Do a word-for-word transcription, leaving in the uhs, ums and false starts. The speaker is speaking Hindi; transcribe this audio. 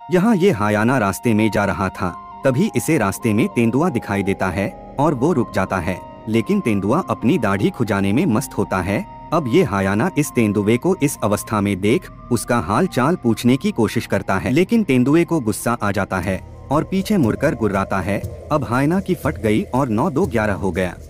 यहाँ ये हायाना रास्ते में जा रहा था, तभी इसे रास्ते में तेंदुआ दिखाई देता है और वो रुक जाता है, लेकिन तेंदुआ अपनी दाढ़ी खुजाने में मस्त होता है। अब ये हायाना इस तेंदुए को इस अवस्था में देख उसका हाल चाल पूछने की कोशिश करता है, लेकिन तेंदुए को गुस्सा आ जाता है और पीछे मुड़कर गुर्राता है। अब हायना की फट गई और नौ दो ग्यारह हो गया।